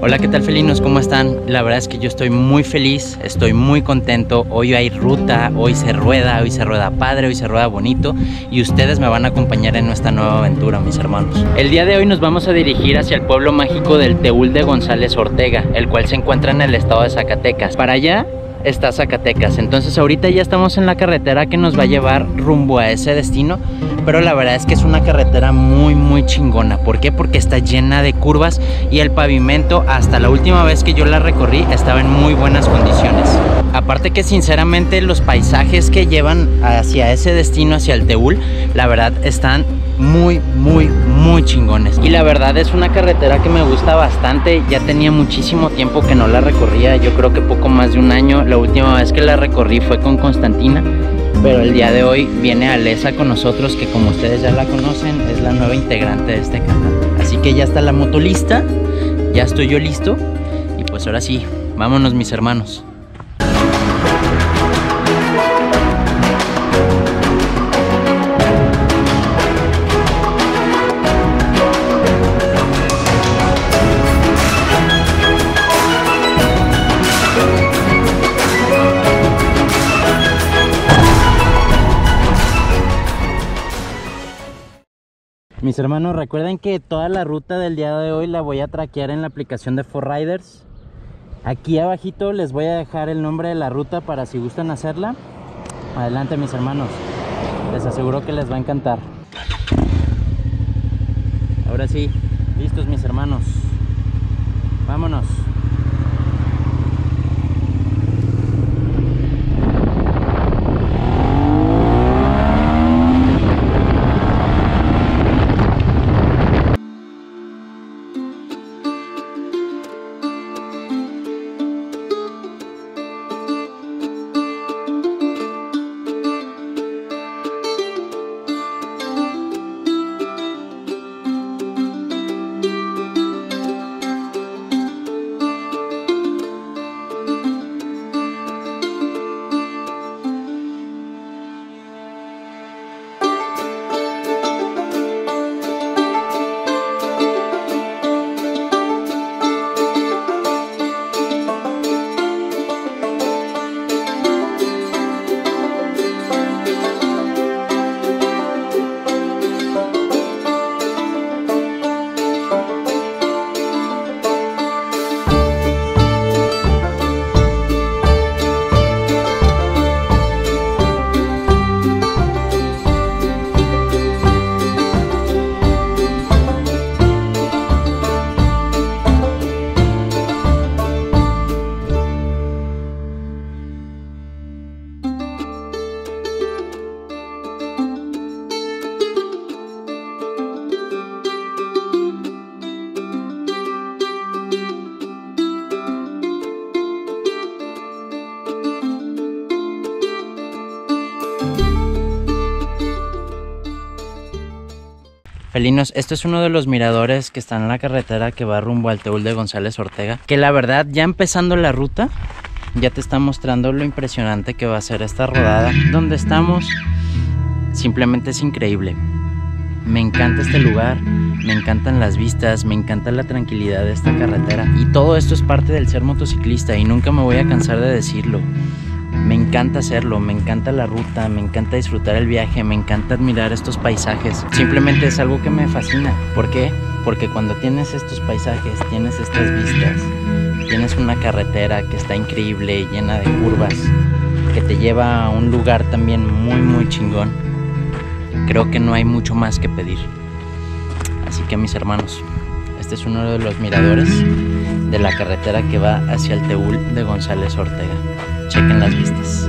Hola, ¿qué tal, felinos? ¿Cómo están? La verdad es que yo estoy muy feliz, estoy muy contento. Hoy hay ruta, hoy se rueda padre, hoy se rueda bonito y ustedes me van a acompañar en nuestra nueva aventura, mis hermanos. El día de hoy nos vamos a dirigir hacia el pueblo mágico del Teúl de González Ortega, el cual se encuentra en el estado de Zacatecas. Para allá está Zacatecas, entonces ahorita ya estamos en la carretera que nos va a llevar rumbo a ese destino, pero la verdad es que es una carretera muy chingona. ¿Por qué? Porque está llena de curvas y el pavimento, hasta la última vez que yo la recorrí, estaba en muy buenas condiciones. Aparte que sinceramente los paisajes que llevan hacia ese destino, hacia el Teúl, la verdad están muy chingones. Y la verdad es una carretera que me gusta bastante. Ya tenía muchísimo tiempo que no la recorría, yo creo que poco más de un año. La última vez que la recorrí fue con Constantina, pero el día de hoy viene Alesa con nosotros, que como ustedes ya la conocen, es la nueva integrante de este canal. Así que ya está la moto lista, ya estoy yo listo y pues ahora sí, vámonos, mis hermanos. Mis hermanos, recuerden que toda la ruta del día de hoy la voy a traquear en la aplicación de 4Riders. Aquí abajito les voy a dejar el nombre de la ruta para si gustan hacerla. Adelante, mis hermanos, les aseguro que les va a encantar. Ahora sí, listos, mis hermanos, vámonos. Felinos, esto es uno de los miradores que están en la carretera que va rumbo al Teúl de González Ortega, que la verdad, ya empezando la ruta, ya te está mostrando lo impresionante que va a ser esta rodada. Donde estamos, simplemente es increíble. Me encanta este lugar, me encantan las vistas, me encanta la tranquilidad de esta carretera. Y todo esto es parte del ser motociclista y nunca me voy a cansar de decirlo. Me encanta hacerlo, me encanta la ruta, me encanta disfrutar el viaje, me encanta admirar estos paisajes. Simplemente es algo que me fascina. ¿Por qué? Porque cuando tienes estos paisajes, tienes estas vistas, tienes una carretera que está increíble, llena de curvas, que te lleva a un lugar también muy chingón, creo que no hay mucho más que pedir. Así que, mis hermanos, este es uno de los miradores de la carretera que va hacia el Teúl de González Ortega. Chequen las vistas.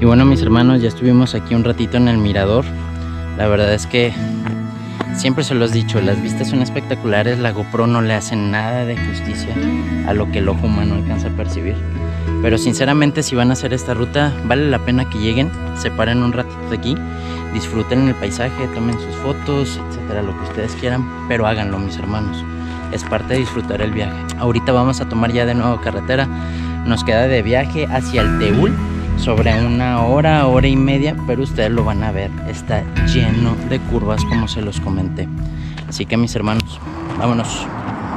Y bueno, mis hermanos, ya estuvimos aquí un ratito en el mirador. La verdad es que siempre se los he dicho, las vistas son espectaculares. La GoPro no le hace nada de justicia a lo que el ojo humano alcanza a percibir. Pero sinceramente, si van a hacer esta ruta, vale la pena que lleguen, se paren un ratito de aquí, disfruten el paisaje, tomen sus fotos, etcétera, lo que ustedes quieran, pero háganlo, mis hermanos. Es parte de disfrutar el viaje. Ahorita vamos a tomar ya de nuevo carretera. Nos queda de viaje hacia el Teúl sobre una hora, hora y media, pero ustedes lo van a ver, está lleno de curvas como se los comenté. Así que, mis hermanos, vámonos.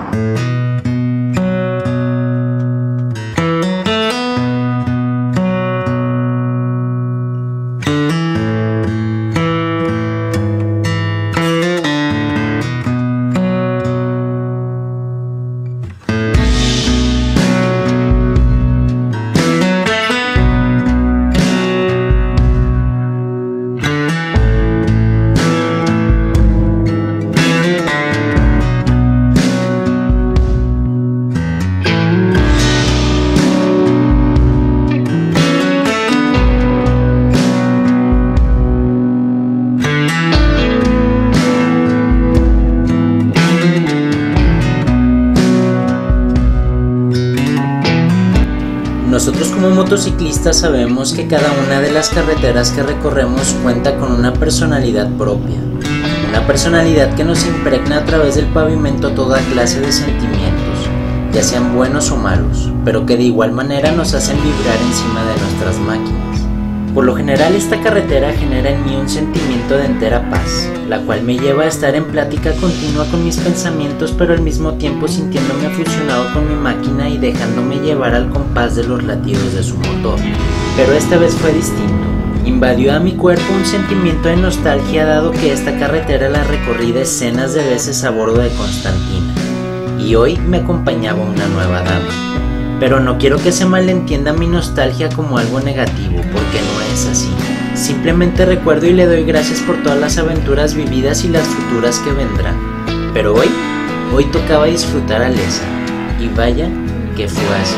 Nosotros como motociclistas sabemos que cada una de las carreteras que recorremos cuenta con una personalidad propia. Una personalidad que nos impregna a través del pavimento toda clase de sentimientos, ya sean buenos o malos, pero que de igual manera nos hacen vibrar encima de nuestras máquinas. Por lo general, esta carretera genera en mí un sentimiento de entera paz, la cual me lleva a estar en plática continua con mis pensamientos, pero al mismo tiempo sintiéndome fusionado con mi máquina y dejándome llevar al compás de los latidos de su motor. Pero esta vez fue distinto. Invadió a mi cuerpo un sentimiento de nostalgia, dado que esta carretera la recorrí decenas de veces a bordo de Constantina, y hoy me acompañaba una nueva dama. Pero no quiero que se malentienda mi nostalgia como algo negativo, porque no es así. Simplemente recuerdo y le doy gracias por todas las aventuras vividas y las futuras que vendrán. Pero hoy tocaba disfrutar a Lesa, y vaya que fue así.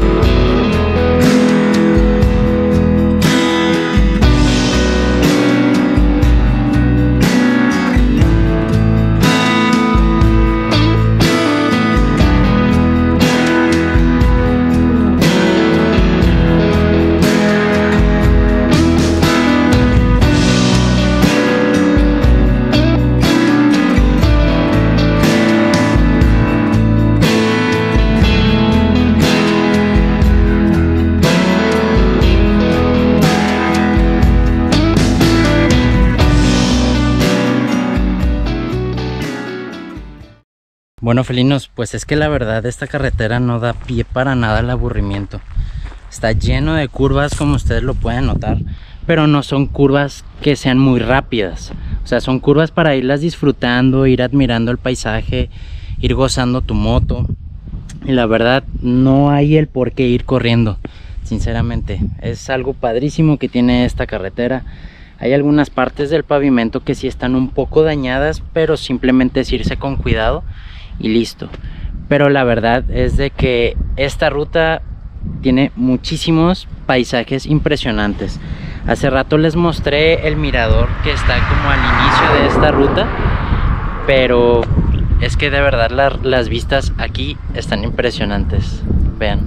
Bueno, felinos, pues es que la verdad esta carretera no da pie para nada al aburrimiento. Está lleno de curvas, como ustedes lo pueden notar, pero no son curvas que sean muy rápidas. O sea, son curvas para irlas disfrutando, ir admirando el paisaje, ir gozando tu moto. Y la verdad no hay el por qué ir corriendo, sinceramente. Es algo padrísimo que tiene esta carretera. Hay algunas partes del pavimento que sí están un poco dañadas, pero simplemente es irse con cuidado y listo. Pero la verdad es de que esta ruta tiene muchísimos paisajes impresionantes. Hace rato les mostré el mirador que está como al inicio de esta ruta, pero es que de verdad las vistas aquí están impresionantes. Vean.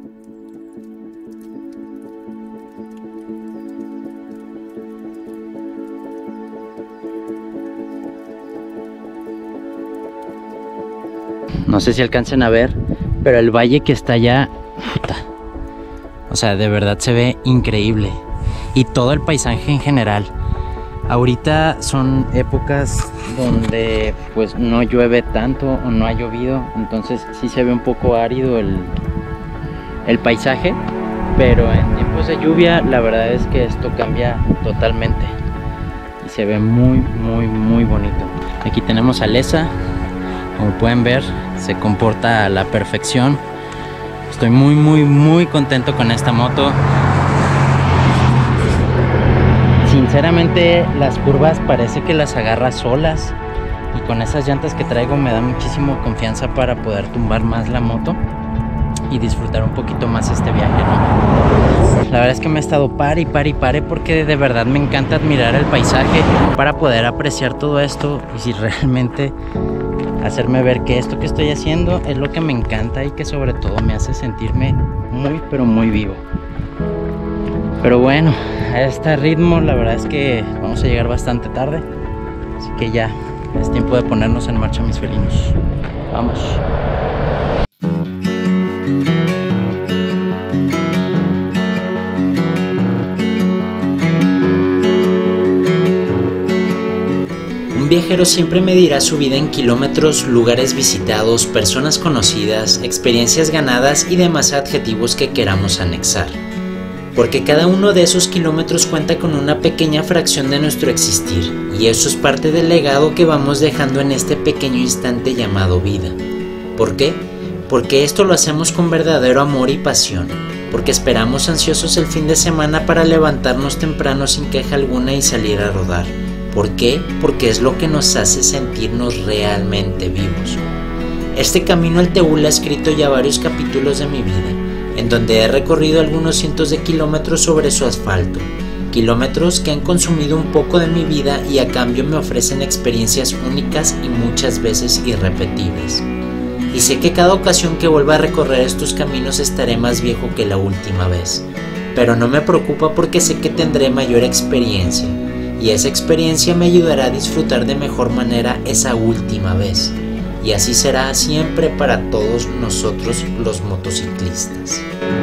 No sé si alcancen a ver, pero el valle que está allá, puta, o sea, de verdad se ve increíble. Y todo el paisaje en general. Ahorita son épocas donde pues no llueve tanto o no ha llovido, entonces sí se ve un poco árido el paisaje, pero en tiempos de lluvia la verdad es que esto cambia totalmente y se ve muy muy bonito. Aquí tenemos a Lesa. Como pueden ver, se comporta a la perfección. Estoy muy contento con esta moto. Sinceramente, las curvas parece que las agarra solas. Y con esas llantas que traigo me da muchísima confianza para poder tumbar más la moto. y disfrutar un poquito más este viaje, ¿no? La verdad es que me he estado pare porque de verdad me encanta admirar el paisaje para poder apreciar todo esto y si realmente hacerme ver que esto que estoy haciendo es lo que me encanta y que sobre todo me hace sentirme muy pero muy vivo. Pero bueno, a este ritmo la verdad es que vamos a llegar bastante tarde, así que ya es tiempo de ponernos en marcha, mis felinos. Vamos. Un viajero siempre medirá su vida en kilómetros, lugares visitados, personas conocidas, experiencias ganadas y demás adjetivos que queramos anexar. Porque cada uno de esos kilómetros cuenta con una pequeña fracción de nuestro existir, y eso es parte del legado que vamos dejando en este pequeño instante llamado vida. ¿Por qué? Porque esto lo hacemos con verdadero amor y pasión, porque esperamos ansiosos el fin de semana para levantarnos temprano sin queja alguna y salir a rodar. ¿Por qué? Porque es lo que nos hace sentirnos realmente vivos. Este camino al Teúl ha escrito ya varios capítulos de mi vida, en donde he recorrido algunos cientos de kilómetros sobre su asfalto, kilómetros que han consumido un poco de mi vida y a cambio me ofrecen experiencias únicas y muchas veces irrepetibles. Y sé que cada ocasión que vuelva a recorrer estos caminos estaré más viejo que la última vez, pero no me preocupa porque sé que tendré mayor experiencia, y esa experiencia me ayudará a disfrutar de mejor manera esa última vez. Y así será siempre para todos nosotros los motociclistas.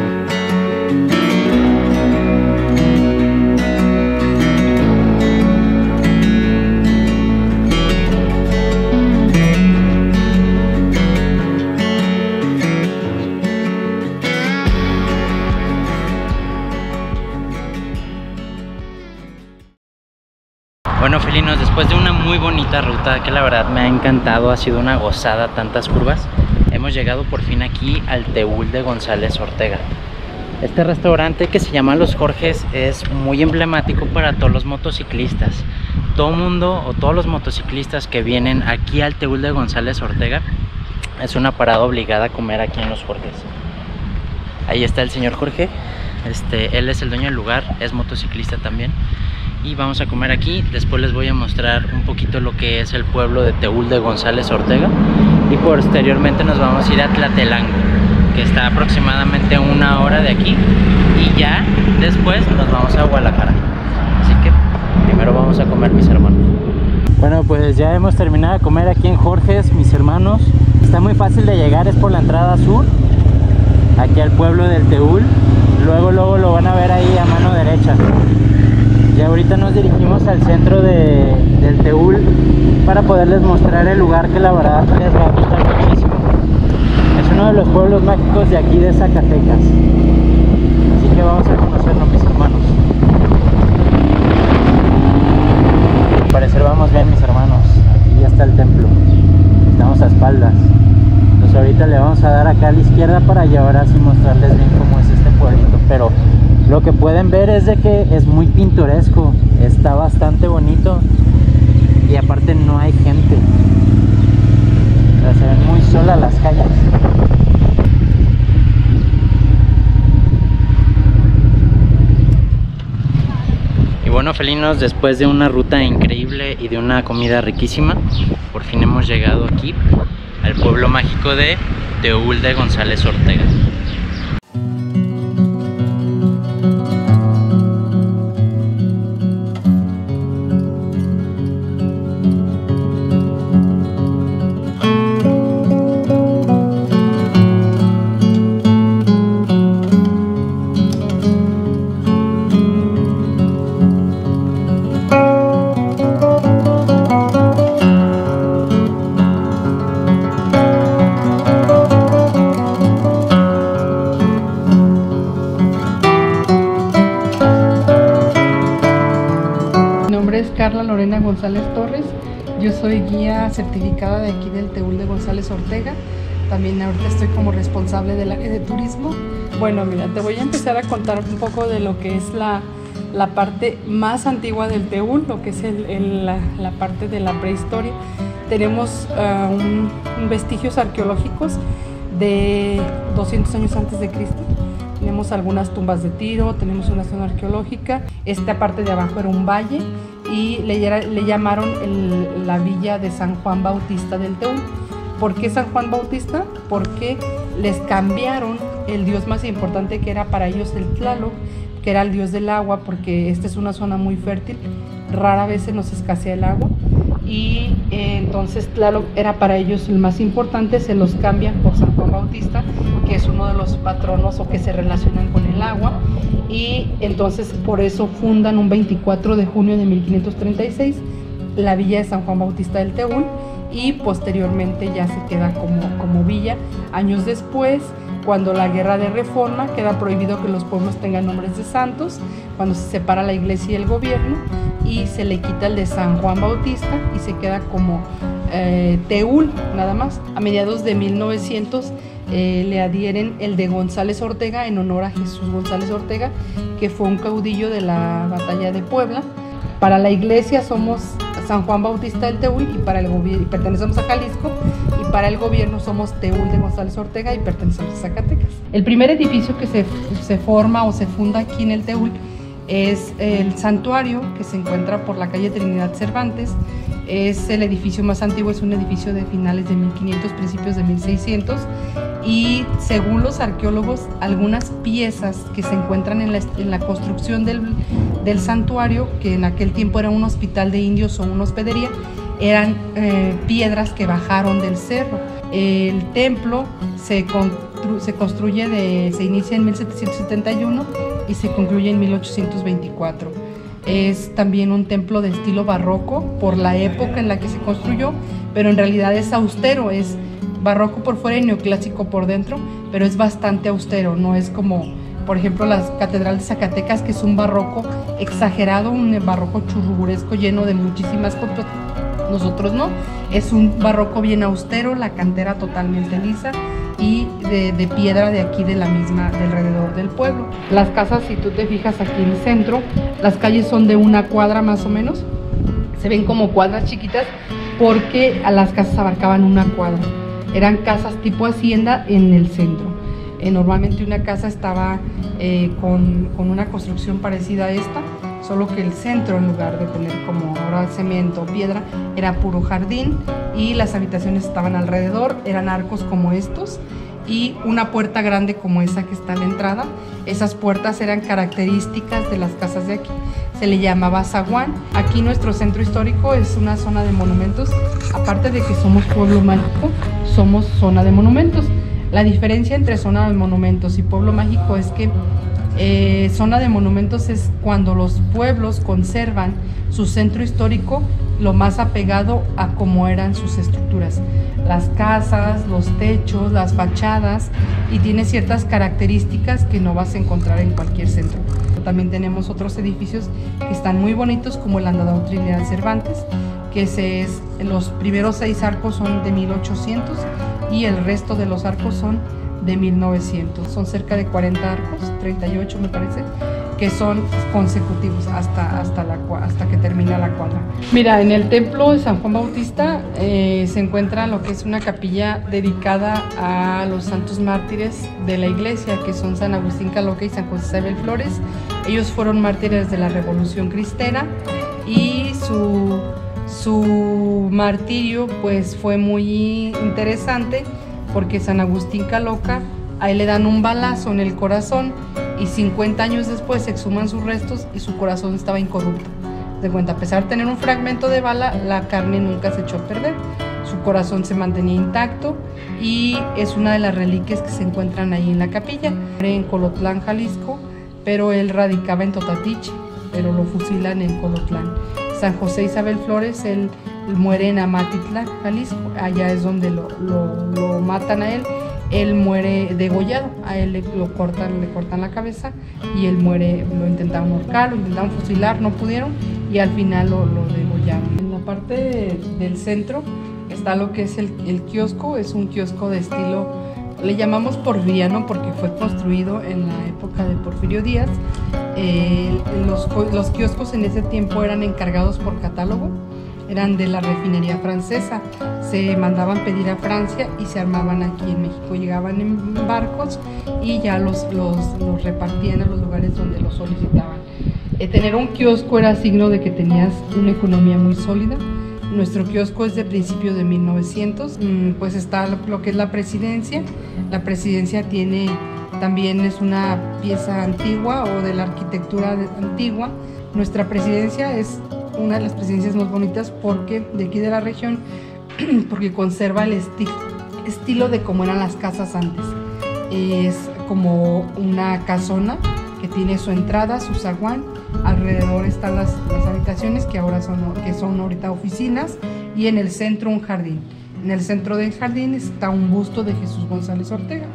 Bueno, felinos, después de una muy bonita ruta que la verdad me ha encantado, ha sido una gozada, tantas curvas, hemos llegado por fin aquí al Teúl de González Ortega. Este restaurante que se llama Los Jorges es muy emblemático para todos los motociclistas. Todo mundo o todos los motociclistas que vienen aquí al Teúl de González Ortega es una parada obligada a comer aquí en Los Jorges. Ahí está el señor Jorge, él es el dueño del lugar, es motociclista también. Y vamos a comer aquí. Después les voy a mostrar un poquito lo que es el pueblo de Teúl de González Ortega y posteriormente nos vamos a ir a Tlatelango, que está aproximadamente 1 hora de aquí, y ya después nos vamos a Guadalajara. Así que primero vamos a comer, mis hermanos. Bueno, pues ya hemos terminado de comer aquí en Jorges, mis hermanos. Está muy fácil de llegar, es por la entrada sur aquí al pueblo del Teúl. Luego lo van a ver ahí a mano derecha. Y ahorita nos dirigimos al centro del Teúl para poderles mostrar el lugar que la verdad les va a gustar muchísimo. Es uno de los pueblos mágicos de aquí de Zacatecas. Así que vamos a conocerlo, mis hermanos. Al parecer vamos bien, mis hermanos. Aquí ya está el templo. Estamos a espaldas. Entonces ahorita le vamos a dar acá a la izquierda para llevar así mostrarles bien cómo es este pueblito. Pero lo que pueden ver es de que es muy pintoresco, está bastante bonito y aparte no hay gente, o sea, se ven muy solas las calles. Y bueno, felinos, después de una ruta increíble y de una comida riquísima, por fin hemos llegado aquí al pueblo mágico de Teúl de González Ortega. Carla Lorena González Torres, yo soy guía certificada de aquí del Teúl de González Ortega, también ahorita estoy como responsable del área de turismo. Bueno, mira, te voy a empezar a contar un poco de lo que es la parte más antigua del Teúl, lo que es la parte de la prehistoria. Tenemos vestigios arqueológicos de 200 años antes de Cristo. Tenemos algunas tumbas de Tiro, tenemos una zona arqueológica. Esta parte de abajo era un valle y le llamaron la villa de San Juan Bautista del Teúl. ¿Por qué San Juan Bautista? Porque les cambiaron el dios más importante, que era para ellos el Tlaloc, que era el dios del agua, porque esta es una zona muy fértil, rara vez se nos escasea el agua, y entonces Tlaloc era para ellos el más importante, se los cambian por San Juan Bautista, que es uno de los patronos o que se relacionan con el agua, y entonces por eso fundan un 24 de junio de 1536 la villa de San Juan Bautista del Teúl, y posteriormente ya se queda como villa. Años después, cuando la guerra de reforma, queda prohibido que los pueblos tengan nombres de santos, cuando se separa la iglesia y el gobierno, y se le quita el de San Juan Bautista y se queda como Teúl nada más. A mediados de 1900 le adhieren el de González Ortega en honor a Jesús González Ortega, que fue un caudillo de la batalla de Puebla. Para la iglesia somos San Juan Bautista del Teúl y para el gobierno pertenecemos a Jalisco, y para el gobierno somos Teúl de González Ortega y pertenecemos a Zacatecas. El primer edificio que se forma o se funda aquí en el Teúl es el santuario, que se encuentra por la calle Trinidad Cervantes. Es el edificio más antiguo, es un edificio de finales de 1500, principios de 1600, y según los arqueólogos, algunas piezas que se encuentran en la construcción del santuario, que en aquel tiempo era un hospital de indios o una hospedería, eran piedras que bajaron del cerro. El templo se inicia en 1771 y se concluye en 1824. Es también un templo de estilo barroco por la época en la que se construyó, pero en realidad es austero, es barroco por fuera y neoclásico por dentro, pero es bastante austero, no es como, por ejemplo, la Catedral de Zacatecas, que es un barroco exagerado, un barroco churruburesco lleno de muchísimas cosas. Nosotros no, es un barroco bien austero, la cantera totalmente lisa y de piedra de aquí del alrededor del pueblo. Las casas, si tú te fijas aquí en el centro, las calles son de una cuadra más o menos, se ven como cuadras chiquitas porque a las casas abarcaban una cuadra, eran casas tipo hacienda en el centro. Normalmente una casa estaba con una construcción parecida a esta, solo que el centro, en lugar de tener como ahora cemento o piedra, era puro jardín, y las habitaciones estaban alrededor, eran arcos como estos y una puerta grande como esa que está a la entrada. Esas puertas eran características de las casas de aquí, se le llamaba zaguán. Aquí nuestro centro histórico es una zona de monumentos, aparte de que somos pueblo mágico, somos zona de monumentos. La diferencia entre zona de monumentos y pueblo mágico es que zona de monumentos es cuando los pueblos conservan su centro histórico lo más apegado a cómo eran sus estructuras, las casas, los techos, las fachadas, y tiene ciertas características que no vas a encontrar en cualquier centro. También tenemos otros edificios que están muy bonitos, como el Andador Trinidad Cervantes, que los primeros 6 arcos son de 1800 y el resto de los arcos son de 1900. Son cerca de 40 arcos, 38 me parece, que son consecutivos hasta que termina la cuadra. Mira, en el templo de San Juan Bautista se encuentra lo que es una capilla dedicada a los santos mártires de la iglesia, que son San Agustín Caloca y San José Isabel Flores. Ellos fueron mártires de la Revolución Cristera, y su martirio pues fue muy interesante, porque San Agustín Caloca, a él le dan un balazo en el corazón y 50 años después se exhuman sus restos y su corazón estaba incorrupto. De cuenta, a pesar de tener un fragmento de bala, la carne nunca se echó a perder, su corazón se mantenía intacto, y es una de las reliquias que se encuentran ahí en la capilla. En Colotlán, Jalisco, pero él radicaba en Totatiche, pero lo fusilan en Colotlán. San José Isabel Flores, él muere en Amatitlán, Jalisco, allá es donde lo matan a él. Él muere degollado, a él le cortan la cabeza y él muere. Lo intentaban ahorcar, lo intentaban fusilar, no pudieron, y al final lo degollaron. En la parte del centro está lo que es el kiosco, es un kiosco de estilo, le llamamos porfiriano porque fue construido en la época de Porfirio Díaz. Los kioscos en ese tiempo eran encargados por catálogo, eran de la refinería francesa. Se mandaban pedir a Francia y se armaban aquí en México. Llegaban en barcos y ya los repartían a los lugares donde los solicitaban. Tener un kiosco era signo de que tenías una economía muy sólida. Nuestro kiosco es de principio de 1900, pues está lo que es la presidencia. La presidencia también es una pieza antigua o de la arquitectura antigua. Nuestra presidencia es una de las presidencias más bonitas de aquí de la región, porque conserva el estilo de cómo eran las casas antes. Es como una casona que tiene su entrada, su zaguán. Alrededor están las habitaciones que son ahorita oficinas, y en el centro un jardín. En el centro del jardín está un busto de Jesús González Ortega.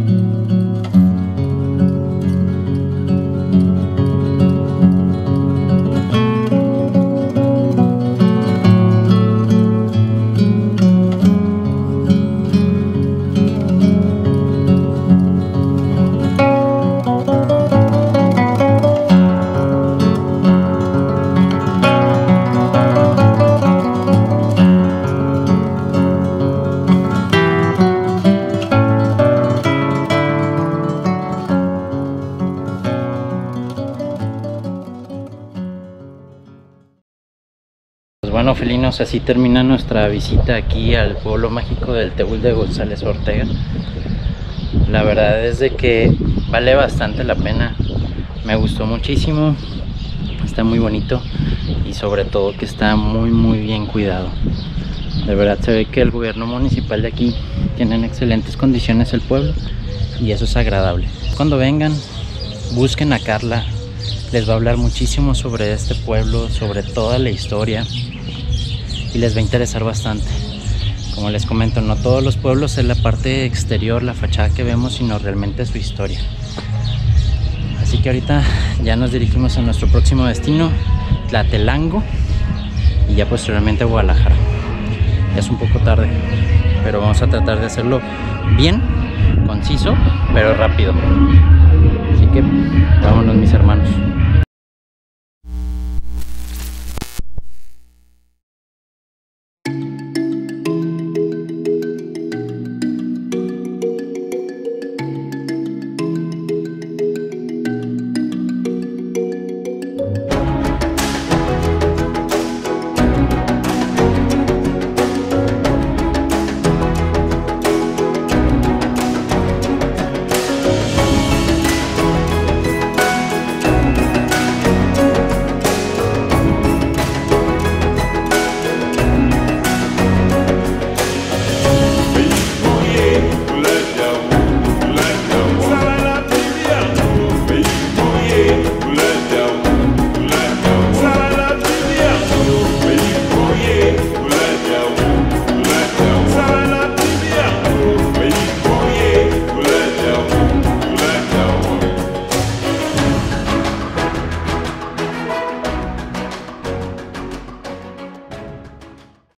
Bueno, felinos, así termina nuestra visita aquí al pueblo mágico del Teúl de González Ortega. La verdad es de que vale bastante la pena. Me gustó muchísimo, está muy bonito y sobre todo que está muy bien cuidado. De verdad se ve que el gobierno municipal de aquí tiene en excelentes condiciones el pueblo y eso es agradable. Cuando vengan, busquen a Carla, les va a hablar muchísimo sobre este pueblo, sobre toda la historia, y les va a interesar bastante. Como les comento, no todos los pueblos es la parte exterior, la fachada que vemos, sino realmente su historia. Así que ahorita ya nos dirigimos a nuestro próximo destino, Tlatelango, y ya posteriormente a Guadalajara. Ya es un poco tarde, pero vamos a tratar de hacerlo bien, conciso, pero rápido. Así que vámonos, mis hermanos.